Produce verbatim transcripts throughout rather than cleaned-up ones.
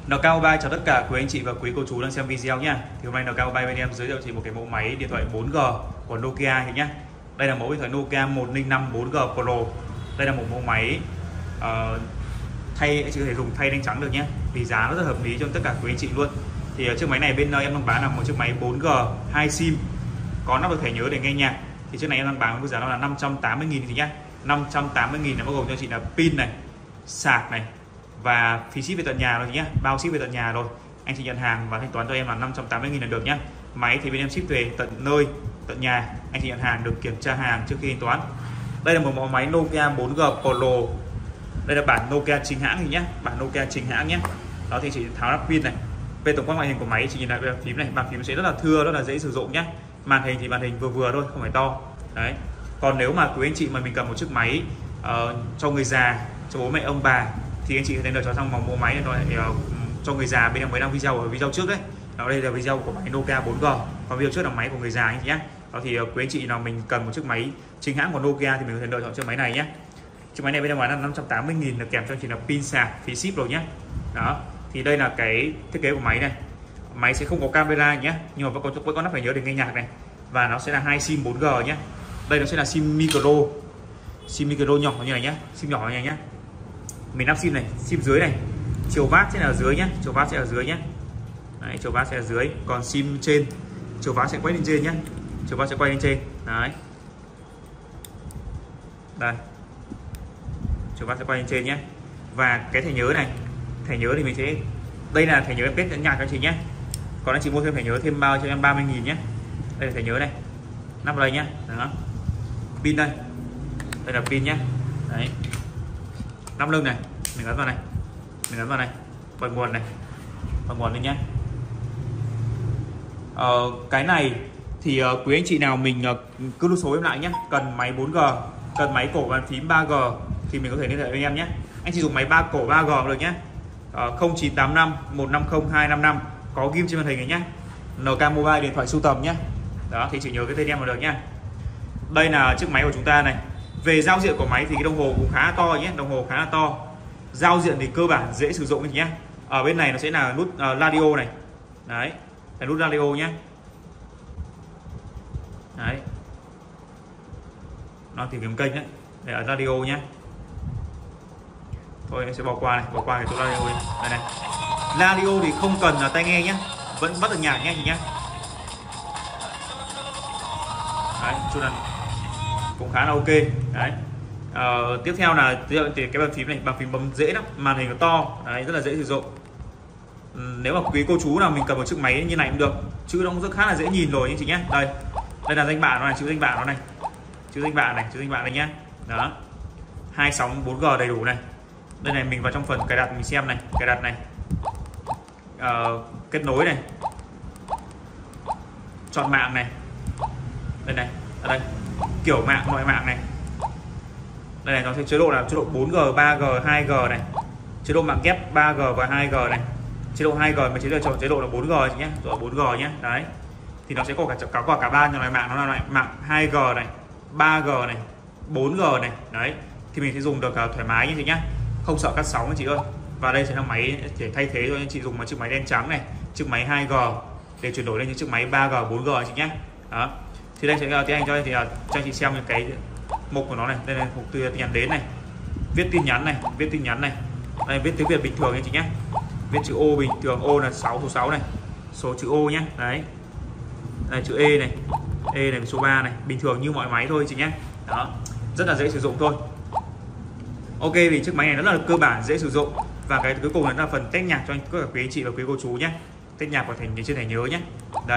en ca Mobile chào tất cả quý anh chị và quý cô chú đang xem video nhé. Thì hôm nay en ca Mobile bên em giới thiệu chị một cái mẫu máy điện thoại bốn G của Nokia nhé. Đây là mẫu điện thoại Nokia một không năm bốn G Pro. Đây là một mẫu máy uh, thay chị có thể dùng thay đánh trắng được nhé. Vì giá nó rất hợp lý cho tất cả quý anh chị luôn. Thì uh, chiếc máy này bên uh, em đang bán là một chiếc máy bốn G hai sim, có nắp được thẻ nhớ để nghe nhạc. Thì chiếc này em đang bán với giá nó là năm trăm tám mươi nghìn thì nhá. năm trăm tám mươi nghìn là bao gồm cho chị là pin này, sạc này và phí ship về tận nhà rồi nhé, bao ship về tận nhà rồi. Anh chị nhận hàng và thanh toán cho em là năm trăm tám mươi nghìn là được nhé. Máy thì bên em ship về tận nơi, tận nhà. Anh chị nhận hàng được kiểm tra hàng trước khi thanh toán. Đây là một mẫu máy Nokia bốn G Pro. Đây là bản Nokia chính hãng thì nhé, bản Nokia chính hãng nhé. Đó thì chị tháo nắp pin này. Về tổng quan ngoại hình của máy chị nhìn lại bàn phím này, bàn phím sẽ rất là thưa, rất là dễ sử dụng nhé. Màn hình thì màn hình vừa vừa thôi, không phải to. Đấy. Còn nếu mà quý anh chị mà mình cần một chiếc máy uh, cho người già, cho bố mẹ ông bà thì anh chị có thể lựa chọn trong vòng mẫu máy này uh, cho người già. Bên em mới đăng video ở video trước đấy. Đó, đây là video của máy Nokia bốn G. Còn video trước là máy của người già anh chị nhé. Đó thì uh, quý anh chị nào mình cần một chiếc máy chính hãng của Nokia thì mình có thể lựa chọn chiếc máy này nhé. Chiếc máy này bên em bán là năm trăm tám mươi nghìn, là kèm cho chị là pin, sạc, phí ship rồi nhé. Đó. Thì đây là cái thiết kế của máy này. Máy sẽ không có camera nhé, nhưng mà vẫn có vẫn có nắp phải nhớ để nghe nhạc này. Và nó sẽ là hai sim bốn G nhé. Đây nó sẽ là sim micro, sim micro nhỏ như này nhé, sim nhỏ như này nhé. Mình lắp sim này, sim dưới này, chiều vát sẽ là ở dưới nhé, chiều vát sẽ ở dưới nhé. Đấy, chiều vát sẽ ở dưới, còn sim trên, chiều vát sẽ quay lên trên nhé, chiều vát sẽ quay lên trên. Đấy, đây, chiều vát sẽ quay lên trên nhé. Và cái thẻ nhớ này, thẻ nhớ thì mình sẽ, đây là thẻ nhớ em kết nhạc cho chị nhé. Còn anh chị mua thêm thẻ nhớ thêm bao cho em ba mươi nghìn nhé. Đây là thẻ nhớ này, nắp vào đây nhé. Đó. Pin đây, đây là pin nhé. Đấy, nắp lưng này mình ấn vào này, mình ấn vào này, bật nguồn này, bật nguồn lên nhé. Ờ, cái này thì uh, quý anh chị nào mình uh, cứ lưu số em lại nhé. Cần máy bốn G, cần máy cổ bàn phím ba G thì mình có thể liên hệ với em nhé. Anh chị dùng máy ba cổ ba G được nhé. uh, không chín tám năm một năm không hai năm năm, có ghim trên màn hình này nhé. en ca Mobile điện thoại sưu tầm nhé. Đó thì chị nhớ cái tên em là được nhé. Đây là chiếc máy của chúng ta này. Về giao diện của máy thì cái đồng hồ cũng khá là to nhé, đồng hồ khá là to. Giao diện thì cơ bản dễ sử dụng nhé. Ở bên này nó sẽ là nút uh, radio này. Đấy, là nút radio nhé. Đấy, nó tìm kiếm kênh đấy, để ở radio nhé. Thôi em sẽ bỏ qua này, bỏ qua cái chỗ radio này. Đây này. Radio thì không cần là tai nghe nhé, vẫn bắt được nhạc nhé chị nhé. Đấy, chút này cũng khá là ok. Đấy. Ờ, tiếp theo là thì cái bàn phím này, bàn phím bấm dễ lắm, màn hình nó to, đấy, rất là dễ sử dụng. Nếu mà quý cô chú nào mình cần một chiếc máy như này cũng được, chữ nó cũng rất khá là dễ nhìn rồi anh chị nhé. Đây, đây là danh bạ nó này, chữ danh bạ nó này, chữ danh bạ này, chữ danh bạ này nhé. Đó, hai sóng bốn G đầy đủ này. Đây này, mình vào trong phần cài đặt mình xem này, cài đặt này, ờ, kết nối này, chọn mạng này, đây này, ở đây kiểu mạng, loại mạng này. Đây này, nó sẽ chế độ là chế độ bốn G, ba G, hai G này, chế độ mạng ghép ba G và hai G này, chế độ hai G mà chế độ chọn chế độ là bốn G nhé, rồi bốn G nhé. Đấy, thì nó sẽ có cả cả cả ba loại mạng, nó là loại mạng hai G này, ba G này, bốn G này. Đấy, thì mình sẽ dùng được thoải mái như thế nhá, không sợ cắt sóng anh chị ơi. Và đây sẽ là máy để thay thế cho anh chị dùng một chiếc máy đen trắng này, chiếc máy hai G để chuyển đổi lên những chiếc máy ba G, bốn G anh chị nhé. Đó, thì đây sẽ tiến hành cho thì cho anh chị xem những cái mục của nó này. Đây là mục tin nhắn đến này, viết tin nhắn này, viết tin nhắn này, đây viết tiếng Việt bình thường anh chị nhé, viết chữ O bình thường, O là sáu, số sáu này, số chữ O nhé. Đấy, đây chữ E này, E này, số ba này, bình thường như mọi máy thôi chị nhé. Đó, rất là dễ sử dụng thôi. Ok, vì chiếc máy này rất là cơ bản, dễ sử dụng. Và cái cuối cùng là phần test nhạc cho anh các quý anh chị và quý cô chú nhé. Test nhạc của thành trên thẻ nhớ nhé. Đây,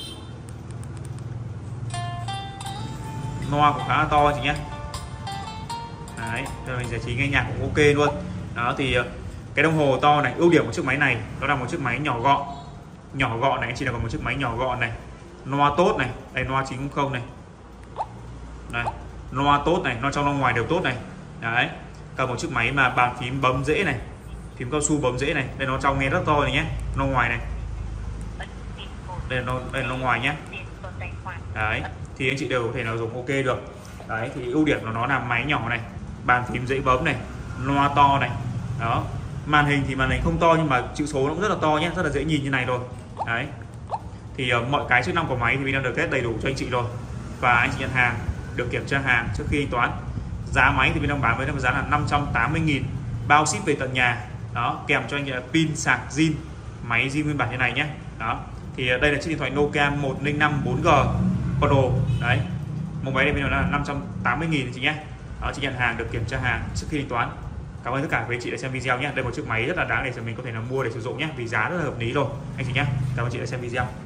loa cũng khá là to chị nhé. Đấy, rồi mình giải trí nghe nhạc cũng ok luôn. Đó thì cái đồng hồ to này, ưu điểm của chiếc máy này đó là một chiếc máy nhỏ gọn, nhỏ gọn này, anh chị là có một chiếc máy nhỏ gọn này, loa tốt này, đây loa chín không này, đây loa tốt này, loa trong loa ngoài đều tốt này. Đấy, cần một chiếc máy mà bàn phím bấm dễ này, phím cao su bấm dễ này, đây nó trong nghe rất to này nhé, loa ngoài này, đây là đây là loa ngoài nhé. Đấy, thì anh chị đều có thể nào dùng ok được. Đấy, thì ưu điểm của nó là máy nhỏ này, bàn phím dễ bấm này, loa to này. Đó, Màn hình thì màn hình không to nhưng mà chữ số nó cũng rất là to nhé, rất là dễ nhìn như này rồi. Đấy. Thì uh, mọi cái chức năng của máy thì mình đang được test đầy đủ cho anh chị rồi. Và anh chị nhận hàng được kiểm tra hàng trước khi thanh toán. Giá máy thì mình đang bán với giá là năm trăm tám mươi nghìn, bao ship về tận nhà. Đó, kèm cho anh chị là pin, sạc, zin, máy zin nguyên bản như này nhé. Đó. Thì uh, đây là chiếc điện thoại Nokia một không năm bốn G Pro. Đấy. Mẫu máy này mình là năm trăm tám mươi nghìn chị nhé. Đó, chị nhận hàng được kiểm tra hàng trước khi thanh toán. Cảm ơn tất cả quý anh chị đã xem video nhé. Đây là một chiếc máy rất là đáng để cho mình có thể là mua để sử dụng nhé, vì giá rất là hợp lý rồi anh chị nhé. Cảm ơn chị đã xem video.